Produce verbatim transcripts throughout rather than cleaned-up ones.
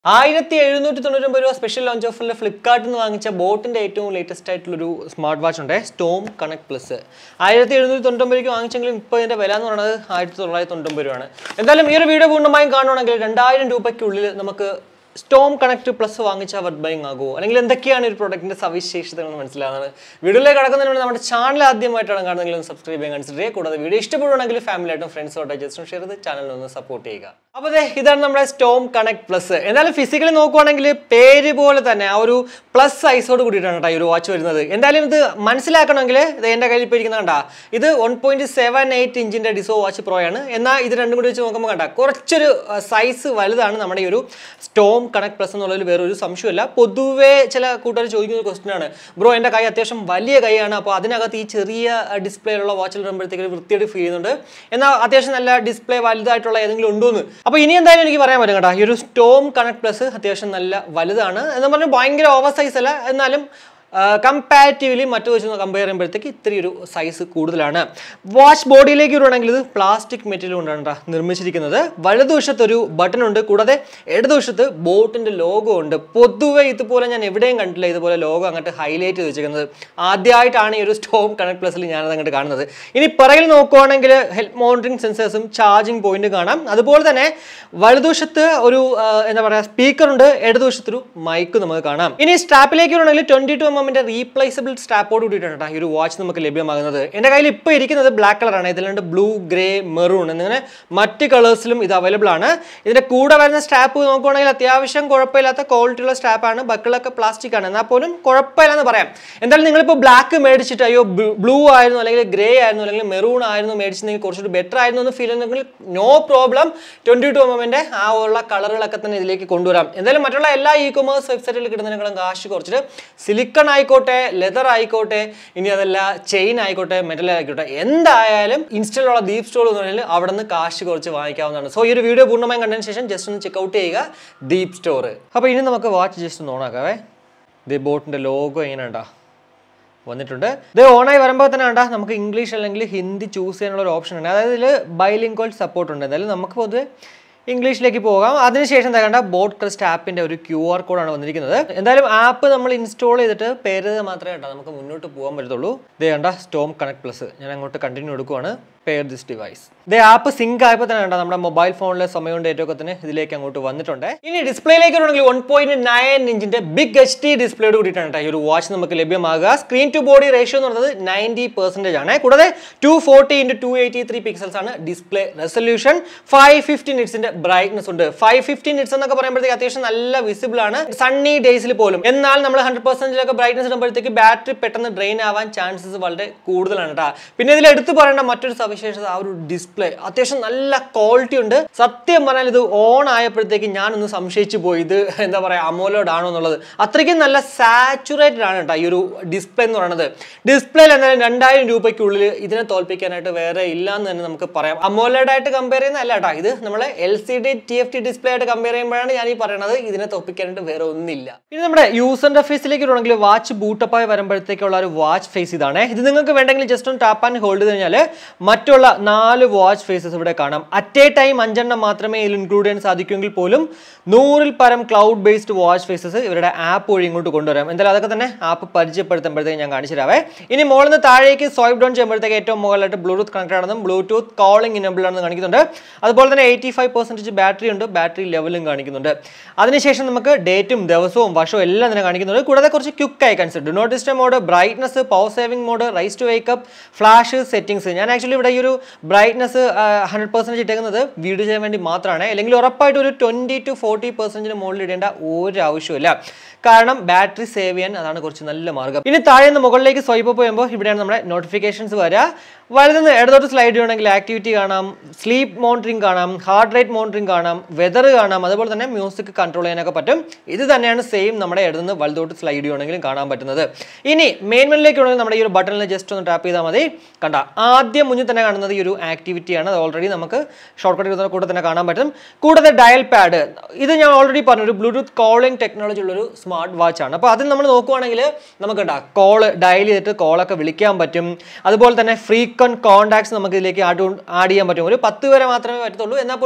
ആയിരത്തി എഴുന്നൂറ്റി തൊണ്ണൂറ്റൊമ്പത് രൂപ സ്പെഷ്യൽ ലോഞ്ച് ഓഫറിൽ ഫ്ലിപ്കാർട്ടിൽ നിന്ന് വാങ്ങിച്ച ബോട്ടിൻ്റെ ഏറ്റവും ലേറ്റസ്റ്റ് ആയിട്ടുള്ളൊരു സ്മാർട്ട് വാച്ച് ഉണ്ട്, സ്റ്റോം കണക്ട് പ്ലസ്. ആയിരത്തി എഴുന്നൂറ്റി തൊണ്ണൂറ്റൊമ്പത് രൂപയ്ക്ക് വാങ്ങിച്ചെങ്കിലും ഇപ്പോൾ ഇതിൻ്റെ വില എന്ന് പറയുന്നത് ആയിരത്തി തൊള്ളായിരത്തി തൊണ്ണൂറ്റൊമ്പത് രൂപയാണ്. എന്തായാലും ഈ ഒരു വീഡിയോ പൂർണ്ണമായും കാണുവാണെങ്കിൽ രണ്ടായിരം രൂപയ്ക്കുള്ളിൽ നമുക്ക് സ്റ്റോം കണക്ട് പ്ലസ് വാങ്ങിച്ച വർത്ത് ബൈങ് ആകുമോ, അല്ലെങ്കിൽ എന്തൊക്കെയാണ് ഒരു പ്രൊഡക്റ്റിൻ്റെ സവിശേഷതകൾ മനസ്സിലാകുന്നത്. വീഡിയോയിലേക്ക് കടക്കുന്നതിന് മുന്നേ നമ്മുടെ ചാനൽ ആദ്യമായിട്ടാണ് കാണുന്നതെങ്കിൽ ഒന്ന് സബ്സ്ക്രൈബ് ചെയ്യാൻ കൺസിഡർ ചെയ്യുക. കൂടാതെ വീഡിയോ ഇഷ്ടപ്പെടുകയാണെങ്കിൽ ഫാമിലിയായിട്ടും ഫ്രണ്ട്സോട്ടോ ജസ്റ്റ് ഷെയർ ചെയ്ത് ചാനലിൽ ഒന്ന് സപ്പോർട്ട് ചെയ്യുക. അപ്പോൾ അതെ, ഇതാണ് നമ്മുടെ സ്റ്റോം കണക്ട് പ്ലസ്. എന്തായാലും ഫിസിക്കലി നോക്കുവാണെങ്കിൽ പേര് പോലെ തന്നെ ആ ഒരു പ്ലസ് സൈസോട് കൂടിയിട്ടാണ് കേട്ടോ ഈ ഒരു വാച്ച് വരുന്നത്. എന്തായാലും ഇത് മനസ്സിലാക്കണമെങ്കിൽ ഇത് എൻ്റെ കയ്യിൽ ഇപ്പോൾ ഇരിക്കുന്ന കണ്ടാ, ഇത് വൺ പോയിന്റ് സെവൻ എയ്റ്റ് ഇഞ്ചിൻ്റെ ഡിസോ വാച്ച് പ്രോ ആണ്. എന്നാൽ ഇത് രണ്ടും കൂടി വെച്ച് നോക്കുമ്പോൾ കണ്ടാ കുറച്ചൊരു സൈസ് വലുതാണ് നമ്മുടെ ഈ ഒരു സ്റ്റോം കണക്ട് പ്ലസ് എന്നുള്ളതിൽ വേറൊരു സംശയമില്ല. പൊതുവേ ചില കൂട്ടുകാർ ചോദിക്കുന്ന ക്വസ്റ്റ്യൻ ആണ്, ബ്രോ എൻ്റെ കൈ അത്യാവശ്യം വലിയ കൈയാണ്, അപ്പോൾ അതിനകത്ത് ഈ ചെറിയ ഡിസ്പ്ലേയിലുള്ള വാച്ചിൽ ഇടുമ്പോഴത്തേക്ക് വൃത്തിയായിട്ട് ഫീൽ ചെയ്യുന്നുണ്ട്, എന്നാൽ അത്യാവശ്യം നല്ല ഡിസ്പ്ലേ വലുതായിട്ടുള്ള ഏതെങ്കിലും ഉണ്ടോ എന്ന്. അപ്പോൾ ഇനി എന്തായാലും എനിക്ക് പറയാൻ പറ്റും കേട്ടോ, ഈ ഒരു സ്റ്റോം കണക്ട് പ്ലസ് അത്യാവശ്യം നല്ല വലുതാണ് എന്ന് പറഞ്ഞാൽ ഭയങ്കര ഓവർ സൈസ് അല്ല, എന്നാലും കമ്പാരിറ്റീവ്ലി മറ്റു വെച്ച് കമ്പയർ ചെയ്യുമ്പോഴത്തേക്ക് ഇത്തിരി ഒരു സൈസ് കൂടുതലാണ്. വാച്ച് ബോഡിയിലേക്ക് വരുവാണെങ്കിൽ ഇത് പ്ലാസ്റ്റിക് മെറ്റീരിയൽ കൊണ്ടാണ് നിർമ്മിച്ചിരിക്കുന്നത്. വലതുവശത്തൊരു ബട്ടൺ ഉണ്ട്, കൂടാതെ ഇടതുവശത്ത് ബോട്ടിൻ്റെ ലോഗോ ഉണ്ട്. പൊതുവെ ഇതുപോലെ ഞാൻ എവിടെയും കണ്ടില്ല ഇതുപോലെ ലോഗോ അങ്ങോട്ട് ഹൈലൈറ്റ് ചെയ്ത് വെച്ചിരിക്കുന്നത്. ആദ്യമായിട്ടാണ് ഈ ഒരു സ്റ്റോം കണക്ട് പ്ലസിൽ ഞാനത് അങ്ങോട്ട് കാണുന്നത്. ഇനി പിറകിൽ നോക്കുവാണെങ്കിൽ ഹെൽത്ത് മോണിറ്ററിംഗ് സെൻസേഴ്സും ചാർജിങ് പോയിന്റ് കാണാം. അതുപോലെ തന്നെ വലതുവശത്ത് ഒരു എന്താ പറയുക സ്പീക്കറുണ്ട്, ഇടതുവശത്തൊരു മൈക്ക് നമുക്ക് കാണാം. ഇനി സ്ട്രാപ്പിലേക്ക് വരുവാണെങ്കിൽ ട്വന്റി ടു റീപ്ലേസബിൾ സ്ട്രാപ്പോട് കൂടിയിട്ടാണ് ഈ ഒരു വാച്ച് നമുക്ക് ലഭ്യമാകുന്നത്. എൻ്റെ കയ്യിൽ ഇപ്പോൾ ഇരിക്കുന്നത് ബ്ലാക്ക് കളറാണ്, ഇതിലുണ്ട് ബ്ലൂ, ഗ്രേ, മെറൂൺ എന്നിങ്ങനെ മറ്റ് കളേഴ്സിലും ഇത് അവൈലബിൾ ആണ്. ഇതിൻ്റെ കൂടെ വരുന്ന സ്ട്രാപ്പ് നോക്കുവാണെങ്കിൽ അത്യാവശ്യം കുഴപ്പമില്ലാത്ത ക്വാളിറ്റിയുള്ള സ്ട്രാപ്പാണ്. ബക്കിളൊക്കെ പ്ലാസ്റ്റിക് ആണ്, എന്നാൽ പോലും കുഴപ്പമില്ലെന്ന് പറയാം. എന്തായാലും നിങ്ങളിപ്പോൾ ബ്ലാക്ക് മേടിച്ചിട്ട് അയ്യോ ബ്ലൂ ആയിരുന്നു അല്ലെങ്കിൽ ഗ്രേ ആയിരുന്നു അല്ലെങ്കിൽ മെറൂൺ ആയിരുന്നു മേടിച്ചിട്ടുണ്ടെങ്കിൽ കുറച്ചുകൂടി ബെറ്റർ ആയിരുന്നു എന്ന് ഫീൽ ചെയ്യുന്നെങ്കിൽ no problem, twenty two M എമ്മിൻ്റെ ആ ഉള്ള കളറുകളൊക്കെ തന്നെ ഇതിലേക്ക് കൊണ്ടുവരാം. എന്തായാലും മറ്റുള്ള എല്ലാ ഇ കൊമേഴ്സ് വെബ്സൈറ്റിൽ കിട്ടുന്നതിനേക്കാളും കാശ് കുറച്ചിട്ട് സിലിക്കൺ ആയിക്കോട്ടെ, ലെതർ ആയിക്കോട്ടെ, ഇനി അതല്ല ചെയിൻ ആയിക്കോട്ടെ, മെറ്റൽ ആയിക്കോട്ടെ, എന്തായാലും ഇൻസ്റ്റലുള്ള ഡീപ് സ്റ്റോർ എന്ന് പറഞ്ഞാൽ അവിടെ നിന്ന് കാശ് കുറച്ച് വാങ്ങിക്കാവുന്നതാണ്. സോ ഈ ഒരു വീഡിയോ പൂർണ്ണമായും കണ്ടതിന് ശേഷം ജസ്റ്റ് ഒന്ന് ചെക്കൗട്ട് ചെയ്യുക ഡീപ് സ്റ്റോർ. അപ്പോൾ ഇനി നമുക്ക് വാച്ച് ജസ്റ്റ് ഒന്ന് ഓണാക്കാവേ. ദി ബോട്ടിൻ്റെ ലോഗോ ഇങ്ങനെ ഉണ്ടാ വന്നിട്ടുണ്ട്. ഇത് ഓണായി വരുമ്പോൾ തന്നെ കണ്ടാ നമുക്ക് ഇംഗ്ലീഷ് അല്ലെങ്കിൽ ഹിന്ദി ചൂസ് ചെയ്യാനുള്ള ഒരു ഓപ്ഷൻ ഉണ്ട്. അതായത് ഇതിൽ ബൈലിംഗ്വൽ സപ്പോർട്ട് ഉണ്ട്. എന്തായാലും നമുക്ക് പൊതുവെ ഇംഗ്ലീഷിലേക്ക് പോകാം. അതിനുശേഷം എന്താ കണ്ട ബോട്ട് ക്രെസ്റ്റ് ആപ്പിൻ്റെ ഒരു ക്യു ആർ കോഡാണ് വന്നിരിക്കുന്നത്. എന്തായാലും ആപ്പ് നമ്മൾ ഇൻസ്റ്റാൾ ചെയ്തിട്ട് പേര് മാത്രമേ കണ്ടാ നമുക്ക് മുന്നോട്ട് പോകാൻ പറ്റത്തുള്ളൂ. ഇത് കണ്ട സ്റ്റോം കണക്ട് പ്ലസ് ഞാൻ അങ്ങോട്ട് കണ്ടിന്യൂ എടുക്കുവാണ്. Pair this device. ഇത് ആപ്പ് സിങ്ക് ആയപ്പോൾ തന്നെ കണ്ടാ നമ്മുടെ മൊബൈൽ ഫോണിലെ സമയവും ഡേറ്റും ഒക്കെ തന്നെ ഇതിലേക്ക് അങ്ങോട്ട് വന്നിട്ടുണ്ട്. ഇനി ഡിസ്പ്ലേയിലേക്ക് വരുവാണെങ്കിൽ വൺ പോയിന്റ് നയൻ ഇഞ്ചിന്റെ ബിഗ് എച്ച് ഡി ഡിസ്പ്ലേയോട് കൂടിയിട്ടാണ് ഈ ഒരു വാച്ച് നമുക്ക് ലഭ്യമാകുക. സ്ക്രീൻ ടു ബോഡി റേഷ്യോ എന്ന് പറയുന്നത് നയൻറ്റി പെർസെന്റേജ് ആണ്. കൂടാതെ two forty into two eighty three pixels ആണ് ഡിസ്പ്ലേ റെസൊല്യൂഷൻ. ഫൈവ് ഫിഫ്റ്റി നിറ്റ്സിന്റെ ബ്രൈറ്റ്നസ് ഉണ്ട്. ഫൈവ് ഫിഫ്റ്റി നിറ്റ്സ് എന്നൊക്കെ പറയുമ്പോഴത്തേക്ക് അത്യാവശ്യം നല്ല വിസിബിൾ ആണ് സണ്ണി ഡേയ്സിൽ പോലും. എന്നാൽ നമ്മൾ ഹൺഡ്രഡ് പെർസെന്റിലൊക്കെ ബ്രൈറ്റ്നസ് ഇടുമ്പോഴത്തേക്ക് ബാറ്ററി പെട്ടെന്ന് ഡ്രെയിൻ ആവാൻ ചാൻസസ് വളരെ കൂടുതലാണ് കേട്ടോ. പിന്നെ ഇതിൽ എടുത്തു പറയേണ്ട മറ്റൊരു സവിശേഷത ആ ഒരു ഡിസ്പ്ലേ അത്യാവശ്യം നല്ല ക്വാളിറ്റി ഉണ്ട്. സത്യം പറഞ്ഞാൽ ഇത് ഓൺ ആയപ്പോഴത്തേക്ക് ഞാനൊന്ന് സംശയിച്ചു പോയി, ഇത് എന്താ പറയുക അമോലോഡ് ആണോ എന്നുള്ളത്. അത്രയ്ക്കും നല്ല സാച്ചുറേറ്റഡ് ആണ് കേട്ടോ ഈ ഒരു ഡിസ്പ്ലേ എന്ന് പറയുന്നത്. ഡിസ്പ്ലേയിൽ എന്തായാലും രണ്ടായിരം രൂപയ്ക്കുള്ളിൽ ഇതിനെ തോൽപ്പിക്കാനായിട്ട് വേറെ ഇല്ല എന്ന് തന്നെ നമുക്ക് പറയാം. അമോലോഡ് ആയിട്ട് കമ്പയർ ചെയ്യുന്ന അല്ല കേട്ടോ, ഇത് നമ്മളെ L C D T F T display ആയിട്ട് കമ്പയർ ചെയ്യുമ്പോഴാണ് ഞാൻ ഈ പറയുന്നത്. ഇതിനെ തോൽപ്പിക്കാനായിട്ട് വേറെ ഒന്നില്ല. ഇനി നമ്മുടെ യൂസർ ഇന്റർഫേസിലേക്ക് വരുവാണെങ്കിൽ വാച്ച് ബൂട്ടപ്പായി വരുമ്പോഴത്തേക്കുള്ള ഒരു വാച്ച് ഫേസ് ഇതാണ്. ഇത് നിങ്ങൾക്ക് വേണ്ടെങ്കിൽ ജസ്റ്റ് ഒന്ന് ടാപ്പ് ആൻഡ് ഹോൾഡ് ചെയ്ത് കഴിഞ്ഞാൽ മറ്റുള്ള നാല് വാച്ച് ഫേസസ് ഇവിടെ കാണാം. അറ്റ് എ ടൈം അഞ്ചെണ്ണം മാത്രമേ ഇതിൽ ഇൻക്ലൂഡ് ചെയ്യാൻ സാധിക്കുമെങ്കിൽ പോലും നൂറിൽ പരം ക്ലൗഡ് ബേസ്ഡ് വാച്ച് ഫേസസ് ഇവരുടെ ആപ്പ് വഴി ഇങ്ങോട്ട് കൊണ്ടുവരാം. എന്തായാലും അതൊക്കെ തന്നെ ആപ്പ് പരിചയപ്പെടുത്തുമ്പോഴത്തേക്ക് ഞാൻ കാണിച്ചു തരാവേ. ഇനി മുകളിൽ നിന്ന് താഴേക്ക് സ്വൈപ്പ് ഡൗൺ ചെയ്യുമ്പോഴത്തേക്ക് ഏറ്റവും മുകളിലായിട്ട് ബ്ലൂടൂത്ത് കണക്ട് ആണെന്നും ബ്ലൂടൂത്ത് കോളിംഗ് ഇനബിൾ ആണെന്ന് കാണിക്കുന്നുണ്ട്. അതുപോലെ തന്നെ എയ്റ്റി ഫൈവ് പെർസെന്റേജ് ബാറ്ററി ഉണ്ട്, ബാറ്ററി ലെവലും കാണിക്കുന്നുണ്ട്. അതിനുശേഷം നമുക്ക് ഡേറ്റും ദിവസവും വർഷവും എല്ലാം തന്നെ കാണിക്കുന്നുണ്ട്. കൂടാതെ കുറച്ച് quick icons, do not disturb mode, brightness, power saving mode, rise to wake up, flash, settings. ഞാൻ ആക്ച്വലി ഇവിടെ ഈ ഒരു ബ്രൈറ്റ്നസ് ഹൺഡ്രഡ് പെർസെൻറ്റേജ് ഇട്ടേക്കുന്നത് വീഡിയോ ചെയ്യാൻ വേണ്ടി മാത്രമാണ്. അല്ലെങ്കിൽ ഉറപ്പായിട്ട് ഒരു ട്വൻറ്റി ടു ഫോർട്ടി പെർസെൻറ്റിന് മുകളിൽ ഇടേണ്ട ഒരു ആവശ്യമില്ല, കാരണം ബാറ്ററി സേവ് ചെയ്യാൻ അതാണ് കുറച്ച് നല്ല മാർഗ്ഗം. ഇനി താഴെ നിന്ന് മുകളിലേക്ക് സ്വൈപ്പ് ചെയ്യുമ്പോൾ ഇവിടെയാണ് നമ്മുടെ നോട്ടിഫിക്കേഷൻസ് വരിക. വലുതുനിന്ന് ഇടത്തോട്ട് സ്ലൈഡ് ചെയ്യണമെങ്കിൽ ആക്ടിവിറ്റി കാണാം, സ്ലീപ്പ് മോണിറ്ററിംഗ് കാണാം, ഹാർട്ട് റേറ്റ് മോണിറ്ററിംഗ് കാണാം, വെതർ കാണാം, അതുപോലെ തന്നെ മ്യൂസിക് കൺട്രോൾ ചെയ്യാനൊക്കെ പറ്റും. ഇത് തന്നെയാണ് സെയിം നമ്മുടെ ഇടത്തുനിന്ന് വലുതോട്ട് സ്ലൈഡ് ചെയ്യണമെങ്കിലും കാണാൻ പറ്റുന്നത്. ഇനി മെയിൻ മെനുലേക്ക് വേണമെങ്കിൽ നമ്മുടെ ഈ ഒരു ബട്ടണിൽ ജസ്റ്റ് ഒന്ന് ടാപ്പ് ചെയ്താൽ മതി. കണ്ട ആദ്യം മുന്നിൽ തന്നെ കാണുന്നത് ഈ ഒരു ആക്ടിവിറ്റിയാണ്. അത് ഓൾറെഡി നമുക്ക് ഷോർട്ട് കട്ട് കൂടെ തന്നെ കാണാൻ പറ്റും. കൂടാതെ ഡയൽ പാഡ്, ഇത് ഞാൻ ഓൾറെഡി പറഞ്ഞു ഒരു ബ്ലൂടൂത്ത് കോളിംഗ് ടെക്നോളജി ഉള്ളൊരു സ്മാർട്ട് വാച്ച് ആണ്. അപ്പോൾ അതിൽ നമ്മൾ നോക്കുവാണെങ്കിൽ നമുക്ക് കോൾ ഡയൽ ചെയ്തിട്ട് കോളൊക്കെ വിളിക്കാൻ പറ്റും. അതുപോലെ തന്നെ ഫ്രീക്വന്റ് കോൺടാക്ട്സ് നമുക്ക് ഇതിലേക്ക് ആഡ് ആഡ് ചെയ്യാൻ പറ്റും. ഒരു പത്ത് വരെ മാത്രമേ പറ്റത്തുള്ളൂ, എന്നാൽ പോലും നമ്മൾ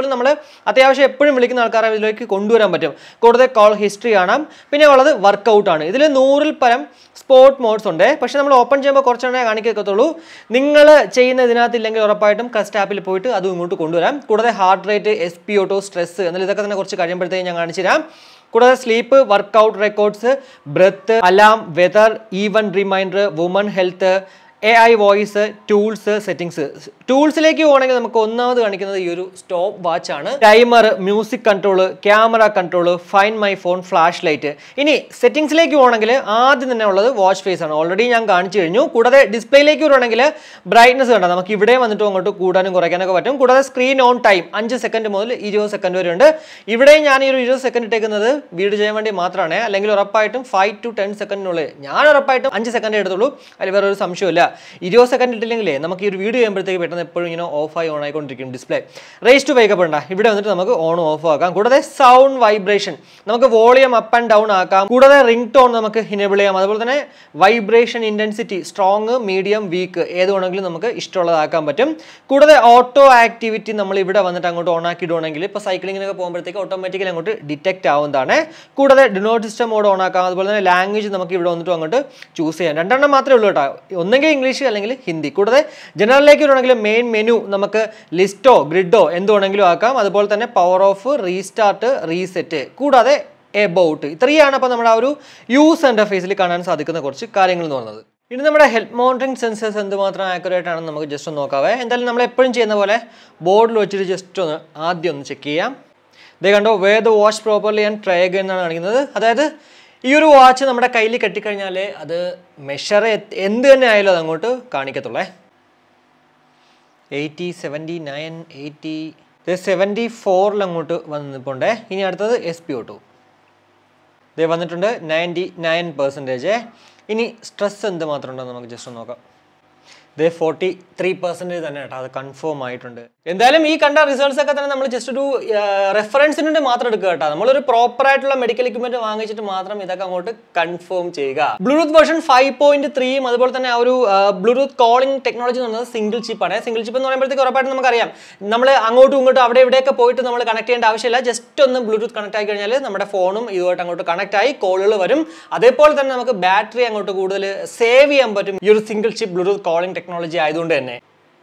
അത്യാവശ്യം എപ്പോഴും വിളിക്കുന്ന ആൾക്കാരെ ഇതിലേക്ക് കൊണ്ടുവരാൻ പറ്റും. കൂടുതൽ കോൾ ഹിസ്റ്ററി കാണാം. പിന്നെ ഉള്ളത് വർക്കൗട്ട് ആണ്. ഇതിൽ നൂറിൽ പരം സ്പോർട്ട് മോഡ്സ് ഉണ്ട്. പക്ഷേ നമ്മൾ ഓപ്പൺ ചെയ്യുമ്പോൾ കുറച്ചെണ്ണേ കാണിക്കത്തുള്ളൂ. നിങ്ങൾ ചെയ്യുന്ന ഇതിനകത്തില്ലെങ്കിൽ ഉറപ്പായിട്ടും ക്രെസ്റ്റ് ആപ്പിൽ പോയിട്ട് അതും ഇങ്ങോട്ട് കൊണ്ടുവരാം. കൂടാതെ heart rate, S P O two, stress എന്നാൽ ഇതൊക്കെ തന്നെ കുറച്ച് കഴിയുമ്പോഴത്തേക്ക് ഞാൻ കാണിച്ചു തരാം. കൂടാതെ sleep, workout records, breath, alarm, weather, even reminder, woman health, A I voice, tools, settings. ടൂൾസിലേക്ക് പോകണമെങ്കിൽ നമുക്ക് ഒന്നാമത് കാണിക്കുന്നത് ഈ ഒരു സ്റ്റോപ്പ് വാച്ച് ആണ്. Timer, music control, camera control, find my phone, flash light. ഇനി സെറ്റിംഗ്സിലേക്ക് പോകണമെങ്കിൽ ആദ്യം തന്നെ ഉള്ളത് വാച്ച് ഫേസ് ആണ്. ഓൾറെഡി ഞാൻ കാണിച്ചു കഴിഞ്ഞു. കൂടാതെ ഡിസ്പ്ലേയിലേക്ക് വരുവാണെങ്കിൽ ബ്രൈറ്റ്നസ് കണ്ട നമുക്ക് ഇവിടെ വന്നിട്ട് അങ്ങോട്ട് കൂടാനും കുറയ്ക്കാനൊക്കെ പറ്റും. കൂടാതെ സ്ക്രീൻ ഓൺ ടൈം അഞ്ച് സെക്കൻഡ് മുതൽ ഇരുപത് സെക്കൻഡ് വരെ ഉണ്ട്. ഇവിടെ ഞാൻ ഈ ഒരു ഇരുപത് സെക്കൻഡ് ഇട്ടേക്കുന്നത് വീഡിയോ ചെയ്യാൻ വേണ്ടി മാത്രമാണ്. അല്ലെങ്കിൽ ഉറപ്പായിട്ടും ഫൈവ് ടു ടെൻ സെക്കൻഡിനുള്ളിൽ ഞാൻ ഉറപ്പായിട്ടും അഞ്ച് സെക്കൻഡ് എടുത്തുള്ളൂ. അതിൽ വേറെ ഒരു സംശയമില്ല. ഇരുപത് സെക്കൻഡ് ഇട്ടില്ലെങ്കിലേ നമുക്ക് ഈ ഒരു വീഡിയോ ചെയ്യുമ്പോഴത്തേക്ക് പെട്ടെന്ന് എപ്പോഴും ഇങ്ങനെ ഓഫായി ഓൺ ആയിക്കൊണ്ടിരിക്കും ഡിസ്പ്ലേ. റേസ് ടു വേക്കപ്പ് ഉണ്ട്. ഇവിടെ വന്നിട്ട് നമുക്ക് ഓൺ ഓഫ് ആക്കാം. കൂടാതെ സൗണ്ട് വൈബ്രേഷൻ നമുക്ക് വോളിയം അപ്പ് ആൻഡ് ഡൗൺ ആക്കാം. കൂടാതെ റിംഗ് ടോൺ നമുക്ക് ഇനേബിൾ ചെയ്യാം. അതുപോലെ തന്നെ vibration intensity strong, medium, weak ഏത് വേണമെങ്കിലും നമുക്ക് ഇഷ്ടമുള്ളതാക്കാൻ പറ്റും. കൂടാതെ ഓട്ടോ ആക്ടിവിറ്റി നമ്മൾ ഇവിടെ വന്നിട്ട് അങ്ങോട്ട് ഓൺ ആക്കിയിടുവാണെങ്കിൽ ഇപ്പോൾ സൈക്ലിങ്ങിനൊക്കെ പോകുമ്പോഴത്തേക്ക് ഓട്ടോമാറ്റിക്കലി അങ്ങോട്ട് ഡിറ്റക്ട് ആവുന്നതാണ്. കൂടാതെ do not disturb mode on ആക്കാം. അതുപോലെ തന്നെ ലാംഗ്വേജ് നമുക്ക് ഇവിടെ വന്നിട്ട് അങ്ങോട്ട് ചൂസ് ചെയ്യാം. രണ്ടെണ്ണം മാത്രമേ ഉള്ളൂ കേട്ടോ. ഒന്നെങ്കിൽ ഇംഗ്ലീഷ് അല്ലെങ്കിൽ ഹിന്ദി. കൂടാതെ ജനറലിലേക്ക് വരുവാണെങ്കിൽ മെയിൻ മെനു നമുക്ക് ലിസ്റ്റോ ഗ്രിഡോ എന്ത് വേണമെങ്കിലും ആക്കാം. അതുപോലെ തന്നെ പവർ ഓഫ്, റീസ്റ്റാർട്ട്, റീസെറ്റ്, കൂടാതെ എബൌട്ട്. ഇത്രയാണ് അപ്പോൾ നമ്മുടെ ആ ഒരു യൂസ് ഇന്റർഫേസിൽ കാണാൻ സാധിക്കുന്ന കുറച്ച് കാര്യങ്ങൾ എന്ന് പറയുന്നത്. ഇനി നമ്മുടെ ഹെൽത്ത് മോണിറ്ററിംഗ് സെൻസേഴ്സ് എന്തുമാത്രം ആക്യുറേറ്റ് ആണെന്ന് നമുക്ക് ജസ്റ്റ് ഒന്ന് നോക്കാവേ. എന്തായാലും നമ്മൾ എപ്പോഴും ചെയ്യുന്ന പോലെ ബോർഡിൽ വെച്ചിട്ട് ജസ്റ്റ് ഒന്ന് ആദ്യം ഒന്ന് ചെക്ക് ചെയ്യാം. ഇതേ കണ്ടോ, wear the watch properly and try again എന്നാണ് കാണിക്കുന്നത്. അതായത് ഈ ഒരു വാച്ച് നമ്മുടെ കയ്യിൽ കെട്ടിക്കഴിഞ്ഞാൽ അത് മെഷർ എന്ത് തന്നെ ആയാലും അത് അങ്ങോട്ട് കാണിക്കത്തുള്ളേ. Eighty, seventy nine, eighty, seventy ഫോറിൽ അങ്ങോട്ട് വന്ന് നിൽപ്പുണ്ടേ. ഇനി അടുത്തത് എസ് പി ഒ ടു ഇത് വന്നിട്ടുണ്ട് നയൻറ്റി നയൻ പെർസെൻറ്റേജ്. ഇനി സ്ട്രെസ് എന്ത് മാത്രം ഉണ്ടെന്ന് നമുക്ക് ജസ്റ്റ് ഒന്ന് നോക്കാം. ഇത് ഫോർട്ടി ത്രീ പെർസെൻറ്റേജ് തന്നെ കേട്ടോ, അത് കൺഫേം ആയിട്ടുണ്ട്. എന്തായാലും ഈ കണ്ട റിസൾട്ട്സ് ഒക്കെ തന്നെ നമ്മൾ ജസ്റ്റ് ഒരു റെഫറൻസിന് വേണ്ടി മാത്രം എടുക്കുക കേട്ടോ. നമ്മളൊരു പ്രോപ്പർ ആയിട്ടുള്ള മെഡിക്കൽ എക്യുപ്മെന്റ് വാങ്ങിച്ചിട്ട് മാത്രം ഇതൊക്കെ അങ്ങോട്ട് കൺഫേം ചെയ്യുക. ബ്ലൂടൂത്ത് വേർഷൻ ഫൈവ് പോയിന്റ് ത്രീയും അതുപോലെ തന്നെ ആ ഒരു ബ്ലൂടൂത്ത് കോളിംഗ് ടെക്നോളജി എന്ന് പറയുന്നത് സിംഗിൾ ചിപ്പാണ്. സിംഗിൾ ചിപ്പ് എന്ന് പറയുമ്പോഴത്തേക്ക് ഉറപ്പായിട്ടും നമുക്കറിയാം നമ്മൾ അങ്ങോട്ടും ഇങ്ങോട്ടും അവിടെ ഇവിടെയൊക്കെ പോയിട്ട് നമ്മൾ കണക്ട് ചെയ്യേണ്ട ആവശ്യമില്ല. ജസ്റ്റ് ഒന്ന് ബ്ലൂടൂത്ത് കണക്ട് ആയി കഴിഞ്ഞാൽ നമ്മുടെ ഫോണും ഇതുമായിട്ട് അങ്ങോട്ട് കണക്ട് ആയി കോളുകൾ വരും. അതേപോലെ തന്നെ നമുക്ക് ബാറ്ററി അങ്ങോട്ട് കൂടുതൽ സേവ് ചെയ്യാൻ പറ്റും ഈ ഒരു single chip Bluetooth calling technology ആയതുകൊണ്ട് തന്നെ.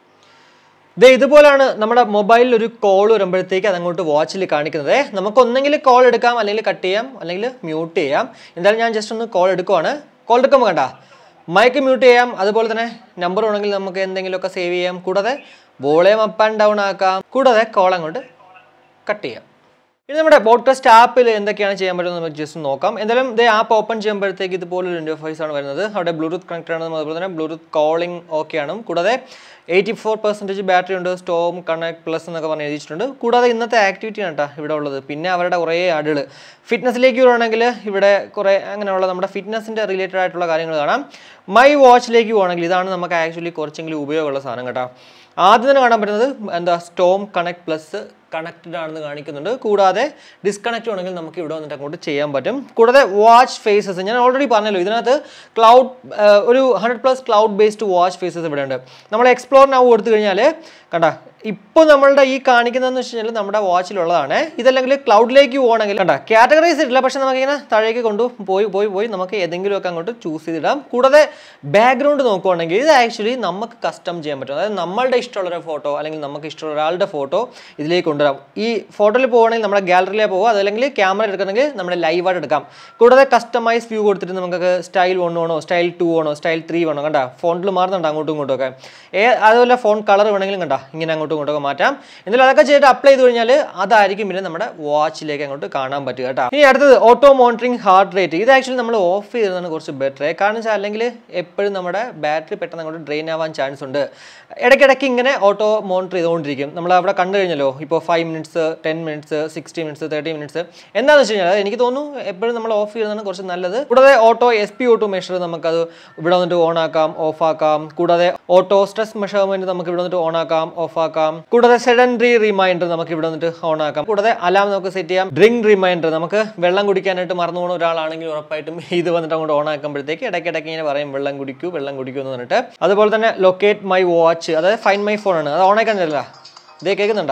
ഇത് ഇതുപോലാണ് നമ്മുടെ മൊബൈലിൽ ഒരു കോൾ വരുമ്പോഴത്തേക്ക് അതങ്ങോട്ട് വാച്ചിൽ കാണിക്കുന്നത്. നമുക്ക് ഒന്നെങ്കിൽ കോൾ എടുക്കാം, അല്ലെങ്കിൽ കട്ട് ചെയ്യാം, അല്ലെങ്കിൽ മ്യൂട്ട് ചെയ്യാം. എന്തായാലും ഞാൻ ജസ്റ്റ് ഒന്ന് കോൾ എടുക്കുവാണ്. കോൾ എടുക്കുമ്പോൾ കണ്ട മൈക്ക് മ്യൂട്ട് ചെയ്യാം. അതുപോലെ തന്നെ നമ്പർ വേണമെങ്കിൽ നമുക്ക് എന്തെങ്കിലുമൊക്കെ സേവ് ചെയ്യാം. കൂടാതെ വോളിയം അപ്പ് ആൻഡ് ഡൗൺ ആക്കാം. കൂടാതെ കോൾ അങ്ങോട്ട് കട്ട് ചെയ്യാം. ഇനി നമ്മുടെ പോഡ്കാസ്റ്റ് ആപ്പിൽ എന്തൊക്കെയാണ് ചെയ്യാൻ പറ്റുന്നത് നമുക്ക് ജസ്റ്റ് നോക്കാം. എന്തായാലും ഇത് ആപ്പ് ഓപ്പൺ ചെയ്യുമ്പോഴത്തേക്ക് ഇതുപോലൊരു ഇൻ്റർഫേസ് ആണ് വരുന്നത്. അവിടെ ബ്ലൂടൂത്ത് കണക്റ്റഡ് ആണ്, അതുപോലെ തന്നെ ബ്ലൂടൂത്ത് കോളിംഗ് ഓക്കെയാണ്. കൂടാതെ എയ്റ്റി ഫോർ പെർസെൻറ്റേജ് ബാറ്ററി ഉണ്ട്. സ്റ്റോം കണക്ട് പ്ലസ് എന്നൊക്കെ പറഞ്ഞ് എഴുതിയിട്ടുണ്ട്. കൂടാതെ ഇന്നത്തെ ആക്ടിവിറ്റി ആണ് കേട്ടോ ഇവിടെ ഉള്ളത്. പിന്നെ അവരുടെ കുറേ ആഡുകൾ. ഫിറ്റ്നസ്സിലേക്ക് വരുവാണെങ്കിൽ ഇവിടെ കുറേ അങ്ങനെയുള്ള നമ്മുടെ ഫിറ്റ്നസിൻ്റെ റിലേറ്റഡ് ആയിട്ടുള്ള കാര്യങ്ങൾ കാണാം. മൈ വാച്ചിലേക്ക് പോകുകയാണെങ്കിൽ ഇതാണ് നമുക്ക് ആക്ച്വലി കുറച്ചെങ്കിലും ഉപയോഗമുള്ള സാധനം കേട്ടോ. ആദ്യം തന്നെ കാണാൻ പറ്റുന്നത് എന്താ സ്റ്റോം കണക്ട് പ്ലസ് കണക്റ്റഡ് ആണെന്ന് കാണിക്കുന്നുണ്ട്. കൂടാതെ ഡിസ്കണക്റ്റ് ആണെങ്കിൽ നമുക്ക് ഇവിടെ വന്നിട്ട് അങ്ങോട്ട് ചെയ്യാൻ പറ്റും. കൂടാതെ വാച്ച് ഫേസസ് ഞാൻ ഓൾറെഡി പറഞ്ഞല്ലോ, ഇതിനകത്ത് ക്ലൗഡ് ഒരു hundred plus cloud based watch faces ഇവിടെ ഉണ്ട്. നമ്മൾ എക്സ്പ്ലോർ നൗ കൊടുത്തു കഴിഞ്ഞാൽ കണ്ട ഇപ്പോൾ നമ്മളുടെ ഈ കാണിക്കുന്നതെന്ന് വെച്ച് കഴിഞ്ഞാൽ നമ്മുടെ വാച്ചിലുള്ളതാണ്. ഇതല്ലെങ്കിൽ ക്ലൗഡിലേക്ക് പോകണമെങ്കിൽ കണ്ട കാറ്റഗറൈസ് ഇട്ടില്ല, പക്ഷെ നമുക്കിങ്ങനെ താഴേക്ക് കൊണ്ടു പോയി പോയി പോയി നമുക്ക് ഏതെങ്കിലുമൊക്കെ അങ്ങോട്ട് ചൂസ് ചെയ്തിടാം. കൂടാതെ ബാക്ക്ഗ്രൗണ്ട് നോക്കുവാണെങ്കിൽ ഇത് ആക്ച്വലി നമുക്ക് കസ്റ്റം ചെയ്യാൻ പറ്റും. അതായത് നമ്മളുടെ ഇഷ്ടമുള്ളൊരു ഫോട്ടോ അല്ലെങ്കിൽ നമുക്ക് ഇഷ്ടമുള്ള ഒരാളുടെ ഫോട്ടോ ഇതിലേക്ക് കൊണ്ടുവരാം. ഈ ഫോട്ടോയിൽ പോകുകയാണെങ്കിൽ നമ്മുടെ ഗാലറിയിലേക്ക് പോകുക, അതല്ലെങ്കിൽ ക്യാമറ എടുക്കണമെങ്കിൽ നമ്മുടെ ലൈവായിട്ട് എടുക്കാം. കൂടാതെ കസ്റ്റമൈസ് വ്യൂ കൊടുത്തിട്ട് നമുക്ക് സ്റ്റൈൽ വൺ വേണോ, സ്റ്റൈൽ ടു വേണോ, സ്റ്റൈൽ ത്രീ വേണോ, കണ്ട ഫോണിൽ മാറുന്നുണ്ട് അങ്ങോട്ടും ഇങ്ങോട്ടും ഒക്കെ. ഏ അതുപോലെ ഫോൺ കളർ വേണമെങ്കിലും കണ്ട ഇങ്ങനെ അങ്ങോട്ടും ഇങ്ങോട്ടൊക്കെ മാറ്റാം. എന്നാലും അതൊക്കെ ചെയ്തിട്ട് അപ്ലൈ ചെയ്ത് കഴിഞ്ഞാൽ അതായിരിക്കും പിന്നെ നമ്മുടെ വാച്ചിലേക്ക് അങ്ങോട്ട് കാണാൻ പറ്റുക കേട്ടോ. ഇനി അടുത്തത് ഓട്ടോ മോണിറ്ററിംഗ് ഹാർട്ട് റേറ്റ്. ഇത് ആക്ച്വലി നമ്മൾ ഓഫ് ചെയ്തതാണ് കുറച്ച് ബെറ്റർ. കാരണം വെച്ചാൽ അല്ലെങ്കിൽ എപ്പോഴും നമ്മുടെ ബാറ്ററി പെട്ടെന്ന് അങ്ങോട്ട് ഡ്രെയിൻ ആവാൻ ചാൻസ് ഉണ്ട്. ഇടയ്ക്കിടയ്ക്ക് ഇങ്ങനെ ഓട്ടോ മോണിറ്റർ ചെയ്തുകൊണ്ടിരിക്കും. നമ്മൾ അവിടെ കണ്ടു കഴിഞ്ഞല്ലോ ഇപ്പോൾ five minutes, ten minutes, sixty minutes, thirty minutes. എന്താണെന്ന് വെച്ച് കഴിഞ്ഞാൽ എനിക്ക് തോന്നുന്നു എപ്പോഴും നമ്മൾ ഓഫ് ചെയ്യുന്നതാണ് കുറച്ച് നല്ലത്. കൂടാതെ auto S P O two measure നമുക്കത് ഇവിടെ വന്നിട്ട് ഓൺ ആക്കാം, ഓഫ് ആക്കാം. കൂടാതെ ഓട്ടോ സ്ട്രെസ് മെഷർമെന്റ് നമുക്ക് ഇവിടെ വന്നിട്ട് ഓൺ ആക്കാം, ഓഫ് ആക്കാം. കൂടാതെ സെഡൻഡറി റിമൈൻഡർ നമുക്ക് ഇവിടെ വന്നിട്ട് ഓൺ ആക്കാം. കൂടാതെ അലാം നമുക്ക് സെറ്റ് ചെയ്യാം. ഡ്രിങ്ക് റിമൈൻഡർ നമുക്ക് വെള്ളം കുടിക്കാനായിട്ട് മറന്നു പോകുന്ന ഒരാളാണെങ്കിൽ ഉറപ്പായിട്ടും ഇത് വന്നിട്ട് അങ്ങോട്ട് ഓൺ ആക്കുമ്പോഴത്തേക്ക് ഇടയ്ക്കിടയ്ക്ക് ഇങ്ങനെ പറയും വെള്ളം കുടിക്കൂ വെള്ളം കുടിക്കൂ എന്ന് പറഞ്ഞിട്ട്. അതുപോലെ തന്നെ ലൊക്കേറ്റ് മൈ വാച്ച്, അതായത് ഫൈൻഡ് മൈ ഫോൺ ആണ്, അത് ഓൺ ആക്കാൻ തരില്ല. ഇതേ കേൾക്കുന്നുണ്ടാ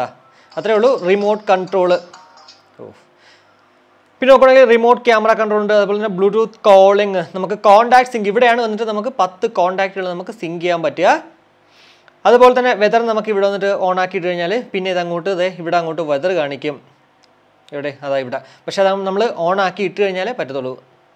അത്രേ ഉള്ളൂ. റിമോട്ട് കൺട്രോൾ, പിന്നെ നോക്കുകയാണെങ്കിൽ റിമോട്ട് ക്യാമറ കൺട്രോൾ ഉണ്ട്. അതുപോലെ തന്നെ ബ്ലൂടൂത്ത് കോളിംഗ്, നമുക്ക് കോൺടാക്ട് സിങ്ക്, ഇവിടെയാണ് വന്നിട്ട് നമുക്ക് പത്ത് കോൺടാക്റ്റുകൾ നമുക്ക് സിങ്ക് ചെയ്യാൻ പറ്റുക. അതുപോലെ തന്നെ വെതർ നമുക്ക് ഇവിടെ വന്നിട്ട് ഓൺ ആക്കിയിട്ട് കഴിഞ്ഞാൽ പിന്നെ ഇതങ്ങോട്ട് ഇതേ ഇവിടെ അങ്ങോട്ട് വെതർ കാണിക്കും. ഇവിടെ അതാ ഇവിടെ, പക്ഷെ അത് നമ്മൾ ഓൺ ആക്കി ഇട്ട് കഴിഞ്ഞാലേ പറ്റത്തുള്ളൂ.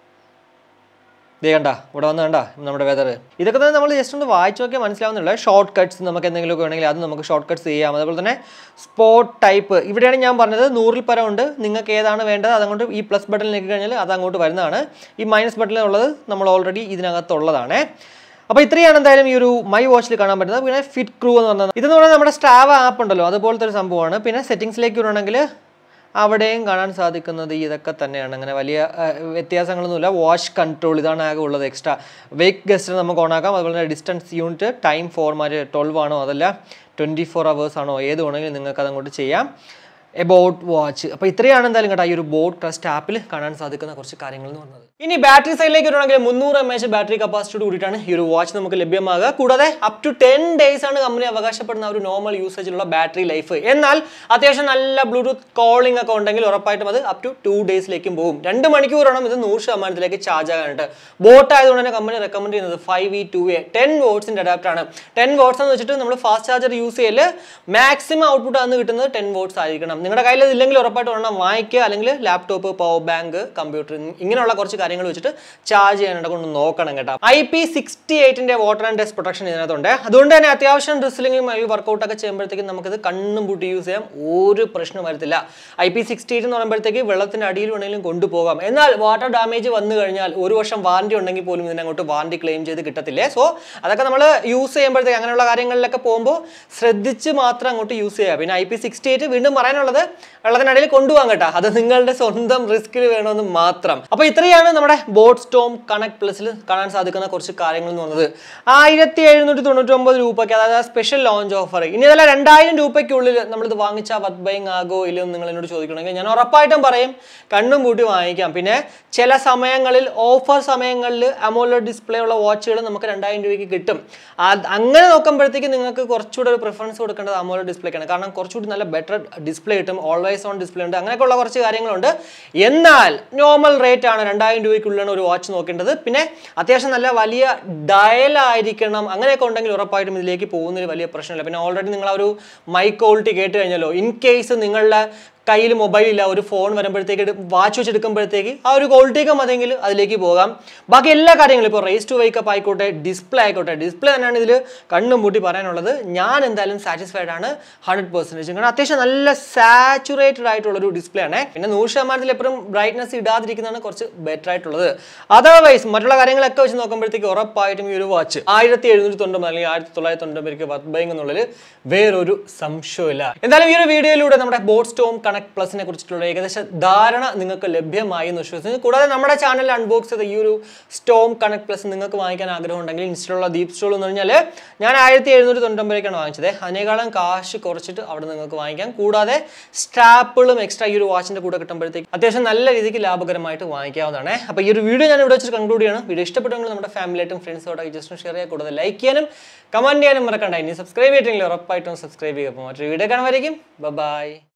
ഇതേ കണ്ട ഇവിടെ വന്ന് കണ്ട നമ്മുടെ വെതർ. ഇതൊക്കെ തന്നെ നമ്മൾ ജസ്റ്റ് ഒന്ന് വായിച്ചു നോക്കിയാൽ മനസ്സിലാവുന്നില്ല. ഷോർട്ട് കട്ട്സ് നമുക്ക് എന്തെങ്കിലുമൊക്കെ വേണമെങ്കിൽ അത് നമുക്ക് ഷോർട്ട് കട്ട്സ് ചെയ്യാം. അതുപോലെ തന്നെ സ്പോട്ട് ടൈപ്പ്, ഇവിടെയാണ് ഞാൻ പറഞ്ഞത് നൂറിൽ പരം ഉണ്ട്. നിങ്ങൾക്ക് ഏതാണ് വേണ്ടത് അതങ്ങോട്ട് ഈ പ്ലസ് ബട്ടണിലേക്ക് കഴിഞ്ഞാൽ അത് അങ്ങോട്ട് വരുന്നതാണ്. ഈ മൈനസ് ബട്ടണിലുള്ളത് നമ്മൾ ഓൾറെഡി ഇതിനകത്തുള്ളതാണ്. അപ്പോൾ ഇത്രയാണ് എന്തായാലും ഈ ഒരു മൈ വാച്ചിൽ കാണാൻ പറ്റുന്നത്. പിന്നെ ഫിറ്റ് ക്രൂ എന്ന് പറഞ്ഞാൽ ഇതെന്ന് പറഞ്ഞാൽ നമ്മുടെ സ്ട്രാവ ആപ്പ് ഉണ്ടല്ലോ, അതുപോലത്തെ ഒരു സംഭവമാണ്. പിന്നെ സെറ്റിംഗ്സിലേക്ക് വരണമെങ്കിൽ അവിടെയും കാണാൻ സാധിക്കുന്നത് ഇതൊക്കെ തന്നെയാണ്. അങ്ങനെ വലിയ വ്യത്യാസങ്ങളൊന്നുമില്ല. വാച്ച് കൺട്രോൾ ഇതാണ് ആകെ ഉള്ളത്. എക്സ്ട്രാ വെയ്ക്ക് ഗസ്റ്റ് നമുക്ക് ഓണാക്കാം. അതുപോലെ തന്നെ distance unit, time format twelve ആണോ അതല്ല ട്വൻറ്റി ഫോർ അവേഴ്സ് ആണോ ഏത് വേണമെങ്കിലും നിങ്ങൾക്ക് അതങ്ങോട്ട് ചെയ്യാം. About watch. അപ്പോൾ ഇത്രയാണ് എന്തായാലും കേട്ടോ ഈ ഒരു ബോട്ട് ക്രെസ്റ്റ് ആപ്പിൽ കാണാൻ സാധിക്കുന്ന കുറച്ച് കാര്യങ്ങൾ എന്ന് പറഞ്ഞത്. ഇനി ബാറ്ററി സൈഡിലേക്ക് വരുവാണെങ്കിൽ മുന്നൂറ് എം എച്ച് ബാറ്ററി കപ്പാസിറ്റിയോട് കൂടിയിട്ടാണ് ഈ ഒരു വാച്ച് നമുക്ക് ലഭ്യമാകുക. കൂടാതെ അപ് ടു ടെൻ ഡേയ്സ് ആണ് കമ്പനി അവകാശപ്പെടുന്ന ഒരു നോർമൽ യൂസേജിലുള്ള ബാറ്ററി ലൈഫ്. എന്നാൽ അത്യാവശ്യം നല്ല ബ്ലൂടൂത്ത് കോളിംഗ് ഒക്കെ ഉണ്ടെങ്കിൽ ഉറപ്പായിട്ടും അത് അപ് ടു ടു ഡേയ്സിലേക്കും പോകും. രണ്ട് മണിക്കൂർ വേണം ഇത് നൂറ് ശതമാനത്തിലേക്ക് ചാർജ് ആകാനായിട്ട്. ബോട്ട് ആയതുകൊണ്ട് തന്നെ കമ്പനി റെക്കമെൻഡ് ചെയ്യുന്നത് five V two A ten വോട്ട്സിന്റെ അഡാപ്റ്റർ ആണ്. ടെൻ വോട്ട്സ് എന്ന് വെച്ചിട്ട് നമ്മൾ ഫാസ്റ്റ് ചാർജർ യൂസ് ചെയ്യൽ മാക്സിമം ഔട്ട്പുട്ട് ആണ് കിട്ടുന്നത് ടെൻ വോട്ട്സ് ആയിരിക്കണം. നിങ്ങളുടെ കയ്യിൽ ഇല്ലെങ്കിൽ ഉറപ്പായിട്ട് ഒരെണ്ണം വാങ്ങിക്കുക, അല്ലെങ്കിൽ ലാപ്ടോപ്പ്, പവർ ബാങ്ക്, കമ്പ്യൂട്ടർ ഇങ്ങനെയുള്ള കുറച്ച് കാര്യങ്ങൾ വെച്ചിട്ട് ചാർജ് ചെയ്യാനായിട്ട് കൊണ്ട് നോക്കണം കേട്ടോ. ഐ പി സിക്സ്റ്റി എയ്റ്റിന്റെ വാട്ടർ ആൻഡ് ഡസ്റ്റ് പ്രൊട്ടക്ഷൻ ഇതിനകത്തുണ്ട്. അതുകൊണ്ട് തന്നെ അത്യാവശ്യം ഡ്രിസ്ലിംഗും അല്ലെങ്കിൽ വർക്കൗട്ട് ഒക്കെ ചെയ്യുമ്പോഴത്തേക്കും നമുക്കിത് കണ്ണും പൂട്ടി യൂസ് ചെയ്യാം, ഒരു പ്രശ്നം വരത്തില്ല. ഐ പി സിക്സ്റ്റി എയ്റ്റ് എന്ന് പറയുമ്പോഴത്തേക്ക് വെള്ളത്തിന്റെ അടിയിൽ വേണമെങ്കിലും കൊണ്ടുപോകാം. എന്നാൽ വാട്ടർ ഡാമേജ് വന്നു കഴിഞ്ഞാൽ ഒരു വർഷം വാറന്റി ഉണ്ടെങ്കിൽ പോലും ഇതിനങ്ങോട്ട് വാറന്റി ക്ലെയിം ചെയ്ത് കിട്ടത്തില്ലേ. സോ അതൊക്കെ നമ്മൾ യൂസ് ചെയ്യുമ്പോഴത്തേക്ക് അങ്ങനെയുള്ള കാര്യങ്ങളിലൊക്കെ പോകുമ്പോൾ ശ്രദ്ധിച്ച് മാത്രം അങ്ങോട്ട് യൂസ് ചെയ്യുക. പിന്നെ ഐ പി സിക്സ്റ്റി എയ്റ്റ് വീണ്ടും പറയാനുള്ളത് വെള്ളത്തിനടിയിൽ കൊണ്ടുപോകാൻ കേട്ടോ, അത് നിങ്ങളുടെ സ്വന്തം റിസ്കിൽ വേണമെന്ന് മാത്രം. അപ്പൊ ഇത്രയാണ് നമ്മുടെ ബോട്ട് സ്റ്റോം കണക്ട് പ്ലസിൽ കാണാൻ സാധിക്കുന്ന കുറച്ച് കാര്യങ്ങൾ എന്ന് പറഞ്ഞത്. ആയിരത്തി എഴുന്നൂറ്റി തൊണ്ണൂറ്റി ഒമ്പത് രൂപയ്ക്ക്, അതായത് സ്പെഷ്യൽ ലോഞ്ച് ഓഫർ. ഇനി അതല്ല രണ്ടായിരം രൂപയ്ക്കുള്ളിൽ നമ്മളിത് വാങ്ങിച്ചാൽ വത് ബൈങ് ആകോ ഇല്ലെന്ന് നിങ്ങൾ എന്നോട് ചോദിക്കണമെങ്കിൽ ഞാൻ ഉറപ്പായിട്ടും പറയും കണ്ണും പൂട്ടി വാങ്ങിക്കാം. പിന്നെ ചില സമയങ്ങളിൽ ഓഫർ സമയങ്ങളിൽ അമോലെഡ് ഡിസ്പ്ലേ ഉള്ള വാച്ചുകൾ നമുക്ക് രണ്ടായിരം രൂപയ്ക്ക് കിട്ടും. അങ്ങനെ നോക്കുമ്പോഴത്തേക്ക് നിങ്ങൾക്ക് കുറച്ചുകൂടെ ഒരു പ്രിഫറൻസ് കൊടുക്കേണ്ടത് അമോലെഡ് ഡിസ്പ്ലേക്കാണ്. കാരണം കുറച്ചുകൂടി നല്ല ബെറ്റർ ഡിസ്പ്ലേ കിട്ടും, ഓൾവേസ് ഓൺ ഡിസ്പ്ലേ ഉണ്ട്, അങ്ങനെയൊക്കെയുള്ള കുറച്ച് കാര്യങ്ങളുണ്ട്. എന്നാൽ നോർമൽ റേറ്റ് ആണ് രണ്ടായിരം രൂപയ്ക്കുള്ളിലാണ് ഒരു വാച്ച് നോക്കേണ്ടത്. പിന്നെ അത്യാവശ്യം നല്ല വലിയ ഡയലായിരിക്കണം, അങ്ങനെയൊക്കെ ഉണ്ടെങ്കിൽ ഉറപ്പായിട്ടും ഇതിലേക്ക് പോകുന്നതിൽ വലിയ പ്രശ്നമില്ല. പിന്നെ ഓൾറെഡി നിങ്ങൾ ആ ഒരു മൈക്ക് ക്വാളിറ്റി കേട്ട് കഴിഞ്ഞല്ലോ. ഇൻ കേസ് നിങ്ങളുടെ കയ്യിൽ മൊബൈൽ ഇല്ല, ഒരു ഫോൺ വരുമ്പോഴത്തേക്ക് വാച്ച് വെച്ചെടുക്കുമ്പോഴത്തേക്ക് ആ ഒരു ക്വാളിറ്റിയൊക്കെ മതിയെങ്കിൽ അതിലേക്ക് പോകാം. ബാക്കി എല്ലാ കാര്യങ്ങളും ഇപ്പോൾ റേസ് ടു വേക്കപ്പ് ആയിക്കോട്ടെ, ഡിസ്പ്ലേ ആയിക്കോട്ടെ, ഡിസ്പ്ലേ തന്നെയാണ് ഇതിൽ കണ്ണും പൂട്ടി പറയാനുള്ളത്. ഞാൻ എന്തായാലും സാറ്റിസ്ഫൈഡ് ആണ് ഹൺഡ്രഡ് പെർസെൻറ്റേജ്. കാരണം അത്യാവശ്യം നല്ല സാച്ചുറേറ്റഡ് ആയിട്ടുള്ളൊരു ഡിസ്പ്ലേ ആണ്. പിന്നെ നൂറ് ശതമാനത്തിൽ എപ്പോഴും ബ്രൈറ്റ്നസ് ഇടാതിരിക്കുന്നതാണ് കുറച്ച് ബെറ്റർ ആയിട്ടുള്ളത്. അതർവൈസ് മറ്റുള്ള കാര്യങ്ങളൊക്കെ വെച്ച് നോക്കുമ്പോഴത്തേക്ക് ഉറപ്പായിട്ടും ഈ ഒരു വാച്ച് ആയിരത്തി എഴുന്നൂറ്റി തൊണ്ണൂറ് അല്ലെങ്കിൽ ആയിരത്തി തൊള്ളായിരത്തി തൊണ്ണൂറ് വർത്ത് ബൈങ് എന്നുള്ളത് വേറൊരു സംശയമില്ല. എന്തായാലും ഈ ഒരു വീഡിയോയിലൂടെ നമ്മുടെ ബോട്ട് സ്റ്റോം കണക്ട് പ്ലസിനെ കുറിച്ചിട്ടുള്ള ഏകദേശ ധാരണ നിങ്ങൾക്ക് ലഭ്യമായി എന്ന് വിശ്വസിക്കുന്നു. കൂടാതെ നമ്മുടെ ചാനലിൽ അൺബോക്സ് ചെയ്ത ഈ ഒരു സ്റ്റോം കണക്ട് പ്ലസ് നിങ്ങൾക്ക് വാങ്ങിക്കാൻ ആഗ്രഹം ഉണ്ടെങ്കിൽ ഇൻസ്റ്റോളുള്ള DeepZstore എന്ന് പറഞ്ഞാൽ ഞാൻ ആയിരത്തി എഴുന്നൂറ്റി തൊണ്ണൂറ്റൊമ്പതിലേക്കാണ് വാങ്ങിച്ചത്. അതിനേക്കാളും കാശ് കുറച്ചിട്ട് അവിടെ നിങ്ങൾക്ക് വാങ്ങിക്കാം. കൂടാതെ സ്ട്രാപ്പുകളും എക്സ്ട്രാ ഈ ഒരു വാച്ചിന്റെ കൂടെ കിട്ടുമ്പോഴത്തേക്ക് അത്യാവശ്യം നല്ല രീതിക്ക് ലാഭകരമായിട്ട് വാങ്ങിക്കാവുന്നതാണ്. അപ്പോൾ ഈ ഒരു വീഡിയോ ഞാൻ ഇവിടെ വെച്ചിട്ട് കൺക്ലൂഡ് ചെയ്യണം. വീഡിയോ ഇഷ്ടപ്പെട്ടെങ്കിൽ നമ്മുടെ ഫാമിലിയായിട്ടും ഫ്രണ്ട്സോടായി ജസ്റ്റ് ഷെയർ ചെയ്യുക. കൂടാതെ ലൈക്ക് ചെയ്യാനും കമന്റ് ചെയ്യാനും മറക്കണ്ട. ഇനി സബ്സ്ക്രൈബ് ചെയ്തിട്ടില്ലെങ്കിൽ ഉറപ്പായിട്ടും സബ്സ്ക്രൈബ് ചെയ്യുക. അപ്പോൾ മറ്റൊരു വീഡിയോ കാണുമായിരിക്കും. ബൈ.